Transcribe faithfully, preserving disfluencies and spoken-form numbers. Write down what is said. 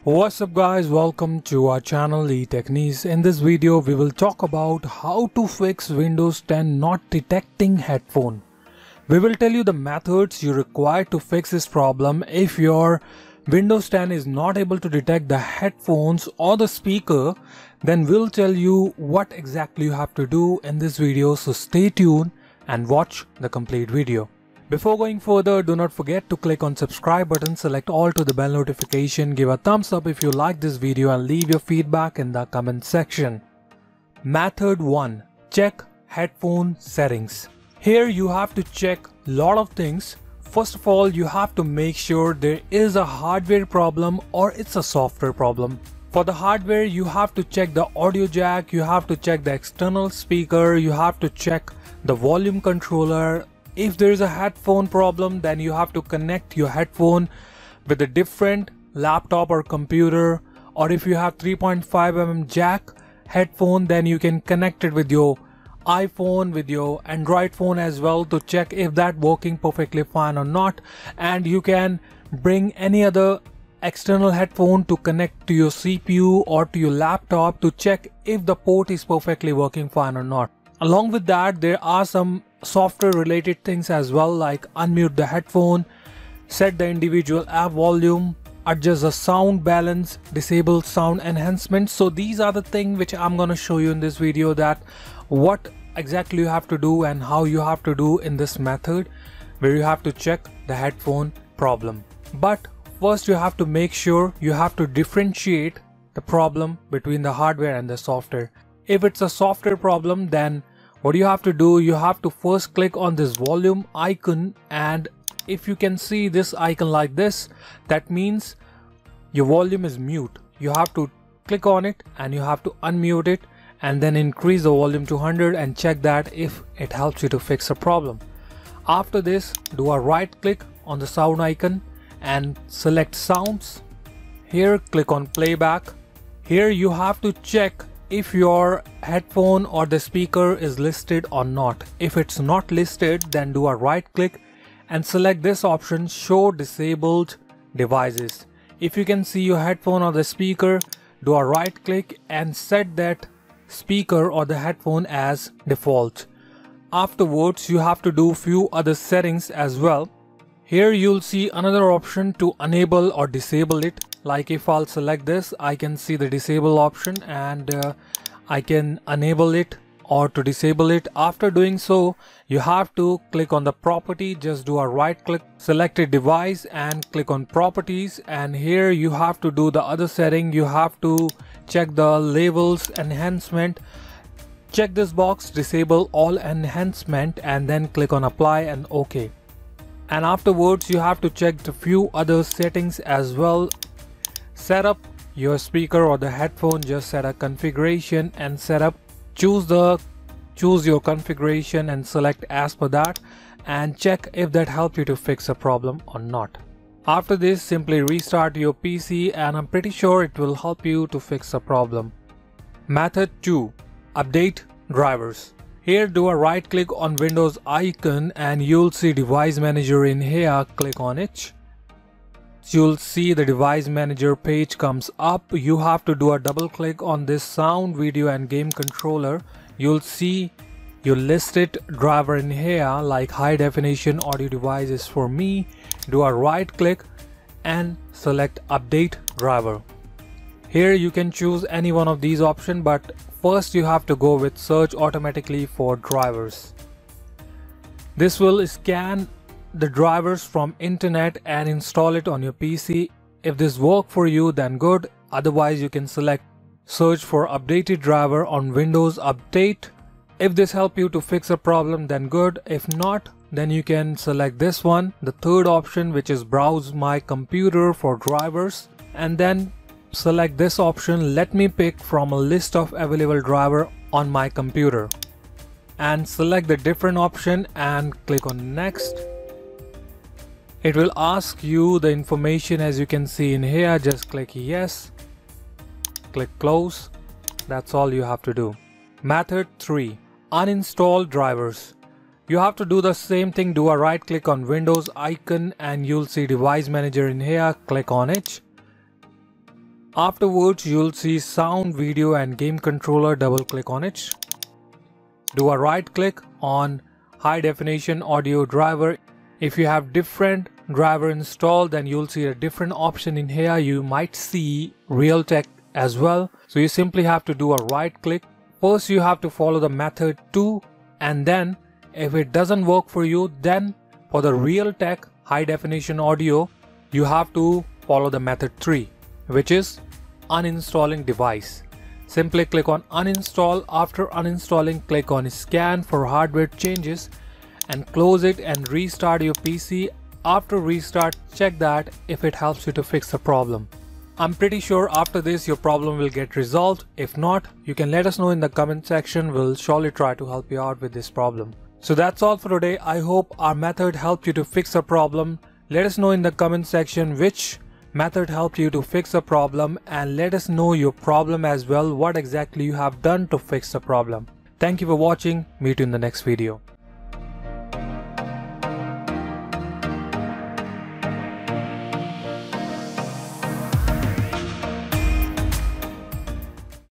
What's up guys, welcome to our channel Etechniz. In this video we will talk about how to fix Windows ten not detecting headphone. We will tell you the methods you require to fix this problem if your Windows ten is not able to detect the headphones or the speaker. Then we'll tell you what exactly you have to do in this video, so stay tuned and watch the complete video. Before going further, do not forget to click on subscribe button, select all to the bell notification, give a thumbs up if you like this video and leave your feedback in the comment section. Method one. Check headphone settings. Here you have to check a lot of things. First of all, you have to make sure there is a hardware problem or it's a software problem. For the hardware, you have to check the audio jack, you have to check the external speaker, you have to check the volume controller. If there is a headphone problem, then you have to connect your headphone with a different laptop or computer, or if you have three point five millimeter jack headphone, then you can connect it with your iPhone, with your Android phone as well, to check if that working perfectly fine or not. And you can bring any other external headphone to connect to your C P U or to your laptop to check if the port is perfectly working fine or not. Along with that, there are some software related things as well, like unmute the headphone, set the individual app volume, adjust the sound balance, disable sound enhancement. So these are the things which I'm gonna show you in this video, that what exactly you have to do and how you have to do in this method where you have to check the headphone problem. But first you have to make sure you have to differentiate the problem between the hardware and the software. If it's a software problem, then what you have to do, you have to first click on this volume icon, and if you can see this icon like this, that means your volume is mute. You have to click on it and you have to unmute it and then increase the volume to one hundred and check that if it helps you to fix a problem. After this, do a right click on the sound icon and select sounds. Here click on playback. Here you have to check if your headphone or the speaker is listed or not. If it's not listed, then do a right click and select this option, show disabled devices. If you can see your headphone or the speaker, do a right click and set that speaker or the headphone as default. Afterwards, you have to do few other settings as well. Here you'll see another option to enable or disable it. Like if I'll select this, I can see the disable option and uh, I can enable it or to disable it. After doing so, you have to click on the property, just do a right click, select a device and click on properties, and here you have to do the other setting. You have to check the labels enhancement. Check this box, disable all enhancement, and then click on apply and OK. And afterwards you have to check the few other settings as well. Set up your speaker or the headphone, just set a configuration and set up, choose the choose your configuration and select as per that, and check if that helps you to fix a problem or not. After this, simply restart your P C and I'm pretty sure it will help you to fix a problem. Method two. Update drivers. Here do a right click on Windows icon and you'll see device manager in here. Click on it. You'll see the device manager page comes up. You have to do a double click on this sound, video and game controller. You'll see your listed driver in here, like high definition audio devices for me. Do a right click and select update driver. Here you can choose any one of these options, but first you have to go with search automatically for drivers. This will scan the drivers from internet and install it on your P C. If this works for you, then good. Otherwise you can select search for updated driver on Windows Update. If this helps you to fix a problem, then good. If not, then you can select this one, the third option, which is browse my computer for drivers, and then select this option, let me pick from a list of available driver on my computer, and select the different option and click on next. It will ask you the information as you can see in here. Just click yes, click close. That's all you have to do. Method three. Uninstall drivers. You have to do the same thing. Do a right click on Windows icon and you'll see device manager in here. Click on it. Afterwards, you'll see sound, video and game controller. Double click on it. Do a right click on high definition audio driver. If you have different driver installed, then you'll see a different option in here. You might see Realtek as well. So you simply have to do a right click. First you have to follow the method two, and then if it doesn't work for you, then for the Realtek high definition audio you have to follow the method three, which is uninstalling device. Simply click on uninstall. After uninstalling, click on scan for hardware changes and close it and restart your P C. After restart, check that if it helps you to fix the problem. I'm pretty sure after this your problem will get resolved. If not, you can let us know in the comment section. We'll surely try to help you out with this problem. So that's all for today. I hope our method helped you to fix a problem. Let us know in the comment section which method helped you to fix a problem, and let us know your problem as well, what exactly you have done to fix the problem. Thank you for watching. Meet you in the next video.